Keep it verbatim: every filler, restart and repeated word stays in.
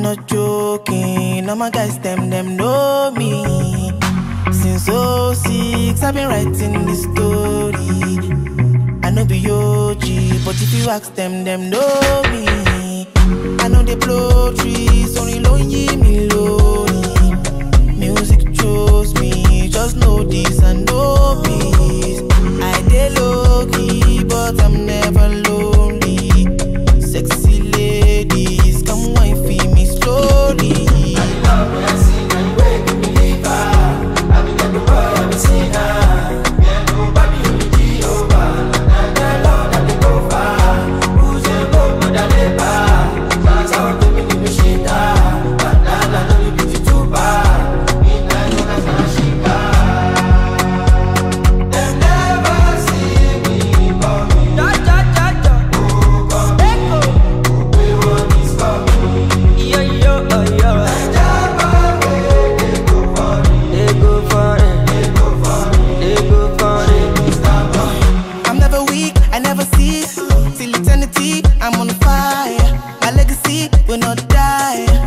not joking. All my guys, them, them know me. Since oh six, I've been writing this story. I know be O G, but if you ask them, them know me. I know they blow trees, only lonely me lonely. Music chose me, just know this and know peace. I dey low key, but I'm never lonely. Sexy ladies, come wine for me slowly. I love when I sing and you wake me believe her. I be like the boy, I be seen her. Yeah, no, baby, you be over. And I love that they go far. Who's a go, but I never. That's how I do me, give me shit. But now I know you be too bad. Midnight, when I finish it. Them never see me coming. Da da da da. Oh, come. We want this coming. Yo yo oh yo. They go for it. They go for it. They go for it. They go for it. I'm never weak, I never cease. Till eternity, I'm on fire. My legacy will not die.